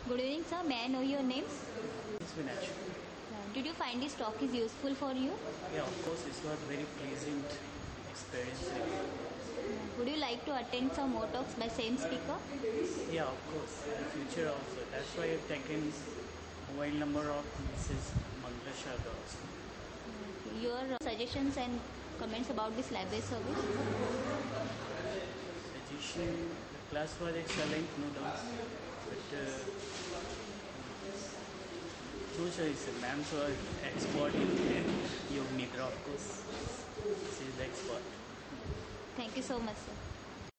Good evening, sir. May I know your name? It's Vinach. Did you find this talk is useful for you? Yeah, of course, it's got very pleasant experience. Would you like to attend some more talks by same speaker? Yeah, of course, in the future also. That's why I've taken mobile number of Mrs. Mangla Sharda also. Your suggestions and comments about this library service? Suggestion, the class was excellent, no doubt. But no choice, ma'ams were expert in Yog Nidra, of course. She is expert. Thank you so much, sir.